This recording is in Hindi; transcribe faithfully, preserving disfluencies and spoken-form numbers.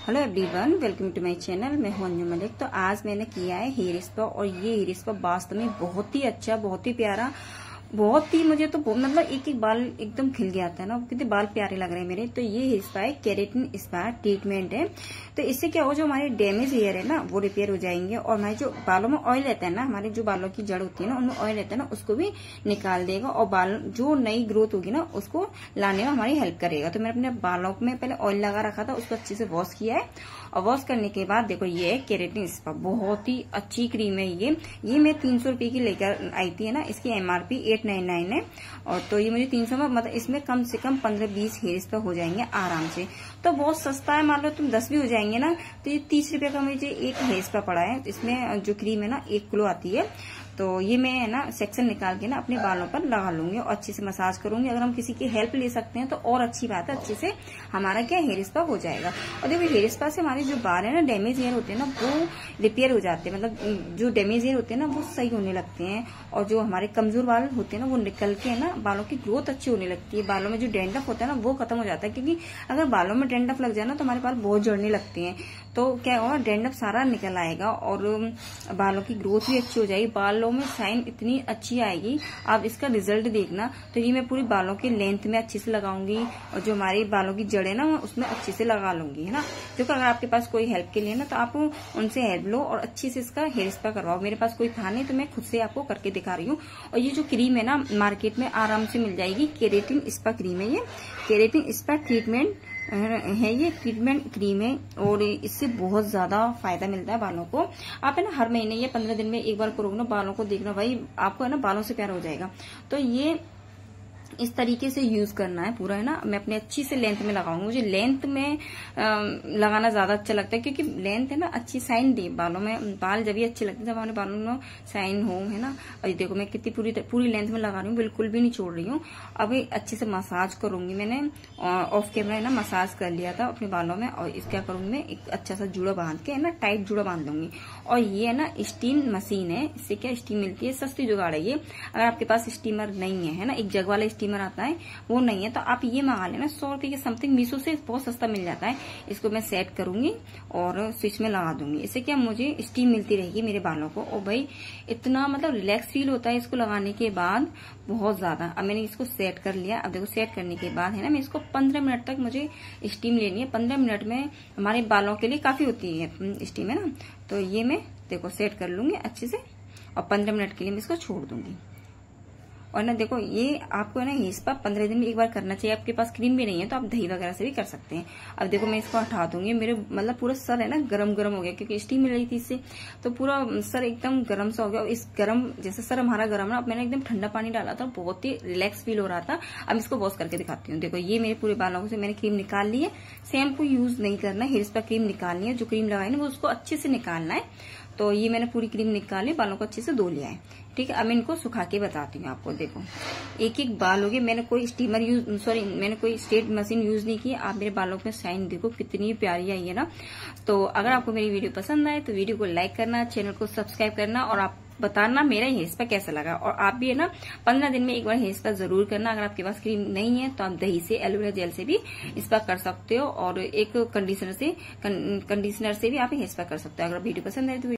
Hello everyone, welcome to my channel. मैं हूं अंजू मलिक। तो आज मैंने किया है हेयर स्पा और ये हेयर स्पा वास्तव में बहुत ही अच्छा, बहुत ही प्यारा, बहुत ही मुझे तो मतलब एक एक बाल एकदम खिल गया था ना, कितने बाल प्यारे लग रहे हैं मेरे। तो ये हेयर स्पा है, केराटिन स्पा ट्रीटमेंट है। तो इससे क्या हो, जो हमारे डैमेज हेयर है ना वो रिपेयर हो जाएंगे और हमारे जो बालों में ऑयल रहता है ना, हमारे जो बालों की जड़ होती है ना उनमें ऑयल रहता है ना, उसको भी निकाल देगा और बाल जो नई ग्रोथ होगी ना उसको लाने में हमारी हेल्प करेगा। तो मैंने अपने बालों में पहले ऑयल लगा रखा था, उसको अच्छे से वॉश किया है और वॉश करने के बाद देखो ये है केराटिन स्पा, बहुत ही अच्छी क्रीम है ये ये मैं तीन सौ रुपए की लेकर आई थी है ना। इसकी एमआरपी एट नाइन नाइन है और तो ये मुझे तीन सौ में, मतलब इसमें कम से कम पंद्रह बीस हेयर स्पा हो जाएंगे आराम से। तो बहुत सस्ता है, मान लो तुम दस भी हो जाएंगे ना। तो ये तीस रुपए का मुझे एक हेयर स्पा पड़ा है। इसमें जो क्रीम है ना एक किलो आती है। तो ये मैं है ना सेक्शन निकाल के ना अपने बालों पर लगा लूंगी और अच्छे से मसाज करूंगी। अगर हम किसी की हेल्प ले सकते हैं तो और अच्छी बात है, अच्छे से हमारा क्या हेयर स्पा हो जाएगा। और देखो हेयर स्पा से हमारे जो बाल है ना, डैमेज हेयर होते हैं ना वो रिपेयर हो जाते हैं, मतलब जो डैमेज हेयर होते हैं ना वो सही होने लगते हैं। और जो हमारे कमजोर बाल होते हैं ना वो निकल के है ना बालों की ग्रोथ अच्छी होने लगती है। बालों में जो डेंड्रफ होता है ना वो खत्म हो जाता है, क्योंकि अगर बालों में डेंड्रफ लग जाए ना तो हमारे बाल बहुत झड़ने लगते हैं। तो क्या होगा, डेंड्रफ सारा निकल आएगा और बालों की ग्रोथ भी अच्छी हो जाएगी, बालों में शाइन इतनी अच्छी आएगी। आप इसका रिजल्ट देखना। तो ये मैं पूरी बालों के लेंथ में अच्छे से लगाऊंगी और जो हमारी बालों की जड़ें ना उसमें अच्छे से लगा लूंगी, है ना। देखो अगर आपके पास कोई हेल्प के लिए ना तो आप उनसे हेल्प लो और अच्छे से इसका हेयर स्पा करवाओ। मेरे पास कोई था नहीं तो मैं खुद से आपको करके दिखा रही हूँ। और ये जो क्रीम है ना मार्केट में आराम से मिल जाएगी, केराटिन स्पा क्रीम है ये, केराटिन स्पा ट्रीटमेंट है ये ट्रीटमेंट क्रीम है और इससे बहुत ज्यादा फायदा मिलता है बालों को। आप है ना हर महीने या पंद्रह दिन में एक बार करोगे ना, बालों को देखना भाई आपको है ना बालों से प्यार हो जाएगा। तो ये इस तरीके से यूज करना है पूरा, है ना। मैं अपने अच्छी से लेंथ में लगाऊंगी। मुझे लेंथ में आ, लगाना ज्यादा अच्छा लगता है, क्योंकि लेंथ है ना अच्छी साइन दे बालों में। बाल जब भी अच्छे लगते हैं जब हमारे बालों में साइन हो, है ना। और देखो मैं कितनी पूरी पूरी लेंथ में लगा रही हूँ, बिल्कुल भी नहीं छोड़ रही हूँ। अभी अच्छे से मसाज करूंगी। मैंने ऑफ कैमरा है ना मसाज कर लिया था अपने बालों में और इस क्या करूंगी मैं एक अच्छा सा जुड़ा बांध के है ना, टाइट जुड़ा बांध दूंगी। और ये है ना स्टीम मशीन है, इससे क्या स्टीम मिलती है, सस्ती जुगाड़ है ये। अगर आपके पास स्टीमर नहीं है, है ना, एक जग वाला स्टीमर आता है वो नहीं है तो आप ये मंगा लेना, सौ रुपए के समथिंग मीशो से बहुत सस्ता मिल जाता है। इसको मैं सेट करूंगी और स्विच में लगा दूंगी। इससे क्या मुझे स्टीम मिलती रहेगी मेरे बालों को और भाई इतना मतलब रिलैक्स फील होता है इसको लगाने के बाद, बहुत ज्यादा। अब मैंने इसको सेट कर लिया। अब देखो सेट करने के बाद है ना मैं इसको पंद्रह मिनट तक मुझे स्टीम लेनी है। पंद्रह मिनट में हमारे बालों के लिए काफी होती है स्टीम, है ना। तो ये मैं देखो सेट कर लूंगी अच्छे से और पंद्रह मिनट के लिए मैं इसको छोड़ दूंगी। और ना देखो ये आपको ना हेयर स्पा पंद्रह दिन में एक बार करना चाहिए। आपके पास क्रीम भी नहीं है तो आप दही वगैरह से भी कर सकते हैं। अब देखो मैं इसको हटा दूंगी। मेरे मतलब पूरा सर है ना गरम गरम हो गया, क्योंकि स्टीम मिल रही थी इससे, तो पूरा सर एकदम गरम सा हो गया। इस गरम जैसे सर हमारा गरम ना, अब मैंने एकदम ठंडा पानी डाला था, बहुत ही रिलैक्स फील हो रहा था। अब इसको वॉश करके दिखाती हूँ। देखो ये मेरे पूरे बालों से मैंने क्रीम निकाल ली है। शैम्पू यूज नहीं करना, हेयर स्पा क्रीम निकालनी है। जो क्रीम लगाई ना वो उसको अच्छे से निकालना है। तो ये मैंने पूरी क्रीम निकाली, बालों को अच्छे से धो लिया है, ठीक है। अब मैं इनको सुखा के बताती हूँ आपको। देखो एक एक बाल हो गए, मैंने कोई स्टीमर यूज सॉरी मैंने कोई स्ट्रेट मशीन यूज नहीं की। आप मेरे बालों में साइन देखो कितनी प्यारी आई है ना। तो अगर आपको मेरी वीडियो पसंद आए तो वीडियो को लाइक करना, चैनल को सब्सक्राइब करना और आप बताना मेरा हेयर स्पा कैसा लगा। और आप भी है ना पंद्रह दिन में एक बार हेयर स्पा जरूर करना। अगर आपके पास क्रीम नहीं है तो आप दही से, एलोवेरा जेल से भी स्पा कर सकते हो और एक कंडीशनर से कंडीशनर से भी आप हेयर स्पा कर सकते हो। अगर वीडियो पसंद है तो